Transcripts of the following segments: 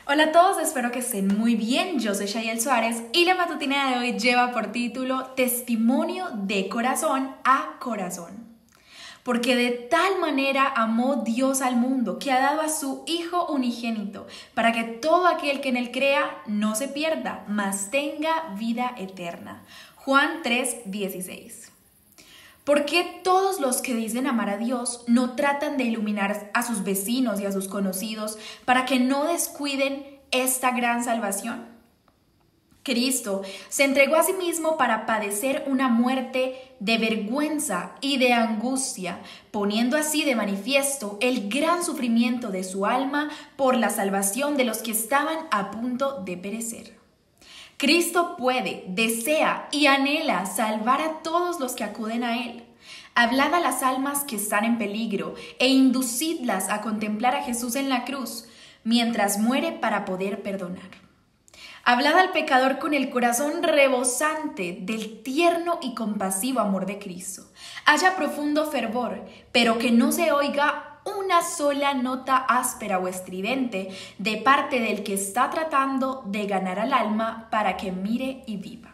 Hola a todos, espero que estén muy bien. Yo soy Shayel Suárez y la matutina de hoy lleva por título Testimonio de corazón a corazón. Porque de tal manera amó Dios al mundo que ha dado a su Hijo unigénito para que todo aquel que en él crea no se pierda, mas tenga vida eterna. Juan 3:16. ¿Por qué todos los que dicen amar a Dios no tratan de iluminar a sus vecinos y a sus conocidos para que no descuiden esta gran salvación? Cristo se entregó a sí mismo para padecer una muerte de vergüenza y de angustia, poniendo así de manifiesto el gran sufrimiento de su alma por la salvación de los que estaban a punto de perecer. Cristo puede, desea y anhela salvar a todos los que acuden a Él. Hablad a las almas que están en peligro e inducidlas a contemplar a Jesús en la cruz, mientras muere para poder perdonar. Hablad al pecador con el corazón rebosante del tierno y compasivo amor de Cristo. Haya profundo fervor, pero que no se oiga una sola nota áspera o estridente de parte del que está tratando de ganar al alma para que mire y viva.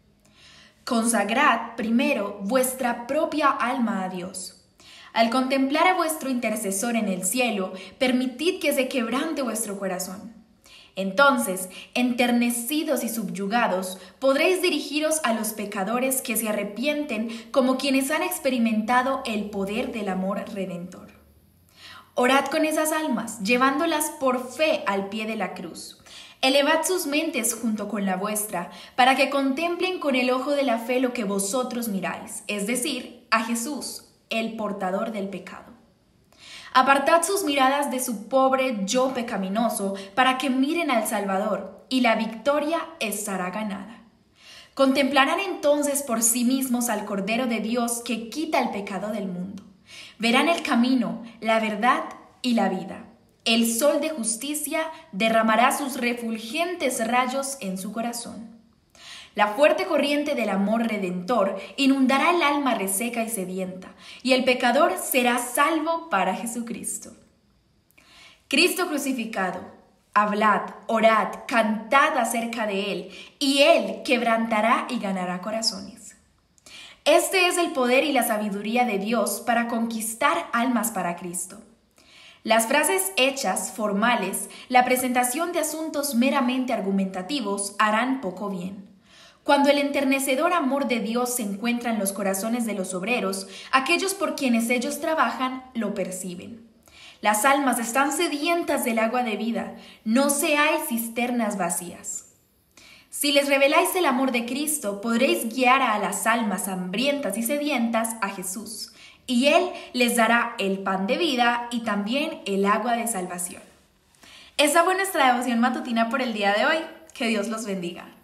Consagrad primero vuestra propia alma a Dios. Al contemplar a vuestro intercesor en el cielo, permitid que se quebrante vuestro corazón. Entonces, enternecidos y subyugados, podréis dirigiros a los pecadores que se arrepienten como quienes han experimentado el poder del amor redentor. Orad con esas almas, llevándolas por fe al pie de la cruz. Elevad sus mentes junto con la vuestra, para que contemplen con el ojo de la fe lo que vosotros miráis, es decir, a Jesús, el portador del pecado. Apartad sus miradas de su pobre yo pecaminoso, para que miren al Salvador, y la victoria estará ganada. Contemplarán entonces por sí mismos al Cordero de Dios que quita el pecado del mundo. Verán el camino, la verdad y la vida. El sol de justicia derramará sus refulgentes rayos en su corazón. La fuerte corriente del amor redentor inundará el alma reseca y sedienta, y el pecador será salvo para Jesucristo. Cristo crucificado, hablad, orad, cantad acerca de Él, y Él quebrantará y ganará corazones. Este es el poder y la sabiduría de Dios para conquistar almas para Cristo. Las frases hechas, formales, la presentación de asuntos meramente argumentativos harán poco bien. Cuando el enternecedor amor de Dios se encuentra en los corazones de los obreros, aquellos por quienes ellos trabajan lo perciben. Las almas están sedientas del agua de vida, no seáis cisternas vacías. Si les reveláis el amor de Cristo, podréis guiar a las almas hambrientas y sedientas a Jesús, y Él les dará el pan de vida y también el agua de salvación. Esa fue nuestra devoción matutina por el día de hoy. Que Dios los bendiga.